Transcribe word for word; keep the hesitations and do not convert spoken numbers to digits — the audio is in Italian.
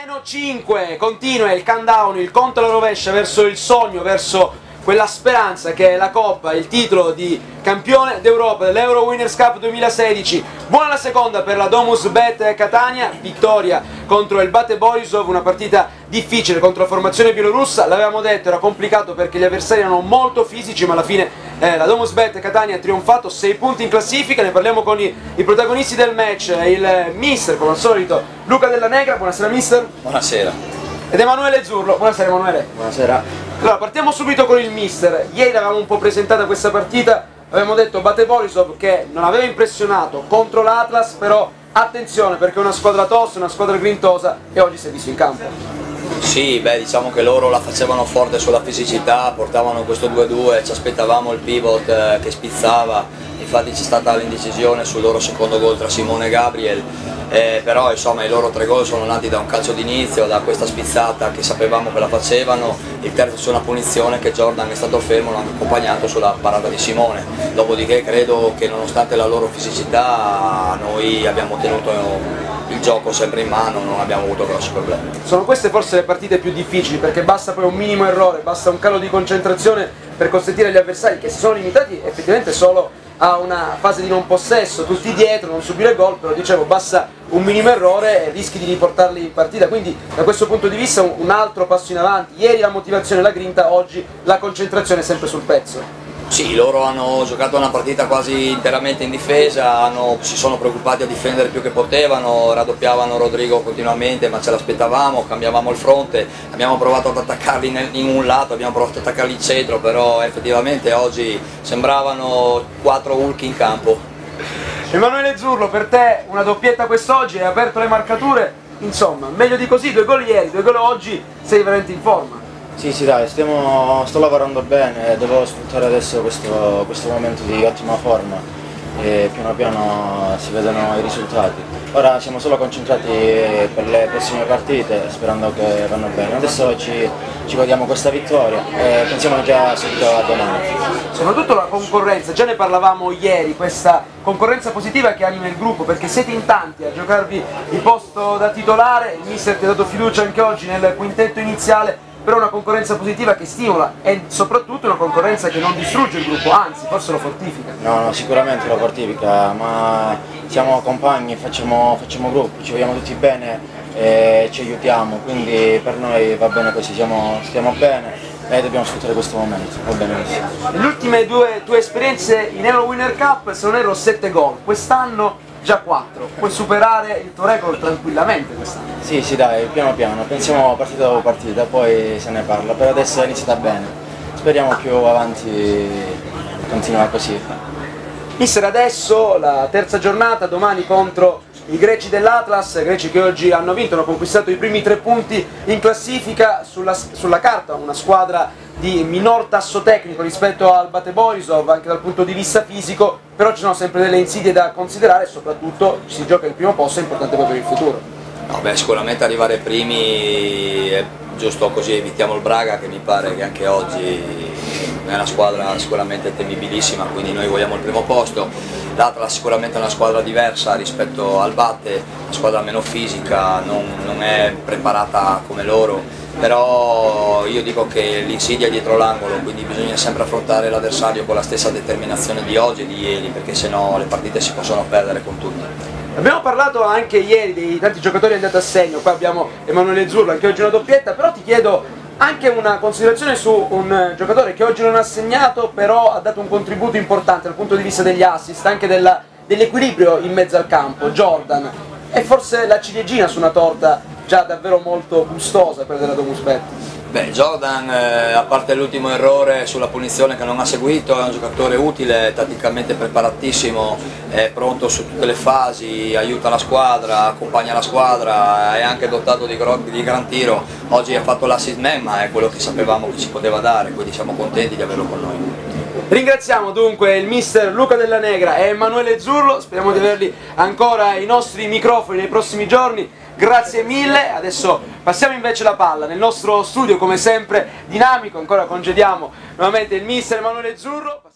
Meno cinque, continua il countdown, il conto alla rovescia verso il sogno, verso quella speranza che è la Coppa, il titolo di campione d'Europa dell'Euro Winners Cup duemilasedici. Buona la seconda per la Domusbet Catania, vittoria contro il Bate Borisov, una partita difficile contro la formazione bielorussa, l'avevamo detto, era complicato perché gli avversari erano molto fisici, ma alla fine eh, la Domusbet Catania ha trionfato, sei punti in classifica. Ne parliamo con i, i protagonisti del match, il mister, come al solito, Luca Della Negra. Buonasera mister. Buonasera. Ed Emanuele Zurlo. Buonasera Emanuele. Buonasera. Allora, partiamo subito con il mister. Ieri avevamo un po' presentata questa partita, avevamo detto Bate Borisov che non aveva impressionato contro l'Atlas, però attenzione perché è una squadra tosta, una squadra grintosa, e oggi si è visto in campo. Sì, beh, diciamo che loro la facevano forte sulla fisicità, portavano questo due a due, ci aspettavamo il pivot eh, che spizzava, infatti c'è stata l'indecisione sul loro secondo gol tra Simone e Gabriel, eh, però insomma i loro tre gol sono nati da un calcio d'inizio, da questa spizzata che sapevamo che la facevano, il terzo su una punizione che Jordan è stato fermo, l'hanno accompagnato sulla parata di Simone, dopodiché credo che nonostante la loro fisicità noi abbiamo tenuto il gioco sempre in mano, non abbiamo avuto grossi problemi. Sono queste forse le partite più difficili perché basta poi un minimo errore, basta un calo di concentrazione per consentire agli avversari, che si sono limitati effettivamente solo a una fase di non possesso, tutti dietro, non subire gol, però dicevo basta un minimo errore e rischi di riportarli in partita, quindi da questo punto di vista un altro passo in avanti. Ieri la motivazione e la grinta, oggi la concentrazione sempre sul pezzo. Sì, loro hanno giocato una partita quasi interamente in difesa, hanno, si sono preoccupati a difendere più che potevano, raddoppiavano Rodrigo continuamente ma ce l'aspettavamo, cambiavamo il fronte, abbiamo provato ad attaccarli nel, in un lato, abbiamo provato ad attaccarli in centro, però effettivamente oggi sembravano quattro Hulk in campo. Emanuele Zurlo, per te una doppietta quest'oggi, hai aperto le marcature, insomma, meglio di così, due gol ieri, due gol oggi, sei veramente in forma. Sì, sì, dai, stiamo, sto lavorando bene, devo sfruttare adesso questo, questo momento di ottima forma e piano piano si vedono i risultati. Ora siamo solo concentrati per le prossime partite, sperando che vanno bene. Adesso ci, ci godiamo questa vittoria e pensiamo già subito a domani. Soprattutto la concorrenza, già ne parlavamo ieri, questa concorrenza positiva che anima il gruppo, perché siete in tanti a giocarvi il posto da titolare, il mister ti ha dato fiducia anche oggi nel quintetto iniziale, però una concorrenza positiva che stimola e soprattutto una concorrenza che non distrugge il gruppo, anzi forse lo fortifica. No, no, sicuramente lo fortifica, ma siamo compagni, facciamo, facciamo gruppo, ci vogliamo tutti bene e ci aiutiamo, quindi per noi va bene così, siamo, stiamo bene e dobbiamo sfruttare questo momento, va bene così. Le ultime due tue esperienze in Euro Winner Cup, se non erro, sette gol, quest'anno già quattro, puoi superare il tuo record tranquillamente quest'anno. Sì, sì, dai, piano piano, pensiamo partita dopo partita, poi se ne parla, per adesso è iniziata bene, speriamo più avanti continua così. Mister, adesso la terza giornata, domani contro i greci dell'Atlas, greci che oggi hanno vinto, hanno conquistato i primi tre punti in classifica, sulla, sulla carta una squadra di minor tasso tecnico rispetto al Bate Borisov anche dal punto di vista fisico, però ci sono sempre delle insidie da considerare e soprattutto si gioca il primo posto, è importante poi per il futuro. No, beh, sicuramente arrivare primi è giusto, così evitiamo il Braga che mi pare che anche oggi è una squadra sicuramente temibilissima, quindi noi vogliamo il primo posto. L'Atlas sicuramente è una squadra diversa rispetto al Bate, una squadra meno fisica, non, non è preparata come loro, però io dico che l'insidia è dietro l'angolo, quindi bisogna sempre affrontare l'avversario con la stessa determinazione di oggi e di ieri, perché sennò le partite si possono perdere con tutti. Abbiamo parlato anche ieri dei tanti giocatori andati a segno, qua abbiamo Emanuele Zurlo, anche oggi una doppietta, però ti chiedo anche una considerazione su un giocatore che oggi non ha segnato, però ha dato un contributo importante dal punto di vista degli assist, anche dell'equilibrio in mezzo al campo, Jordan. È forse la ciliegina su una torta già davvero molto gustosa, quella della Domusbet. Beh, Jordan, eh, a parte l'ultimo errore sulla punizione che non ha seguito, è un giocatore utile, tatticamente preparatissimo, è pronto su tutte le fasi, aiuta la squadra, accompagna la squadra, è anche dotato di, di gran tiro. Oggi ha fatto l'assist man, ma è quello che sapevamo che ci poteva dare, quindi siamo contenti di averlo con noi. Ringraziamo dunque il mister Luca Della Negra e Emanuele Zurlo, speriamo di averli ancora ai nostri microfoni nei prossimi giorni. Grazie mille, adesso passiamo invece la palla nel nostro studio come sempre dinamico, ancora congediamo nuovamente il mister Emanuele Zurlo.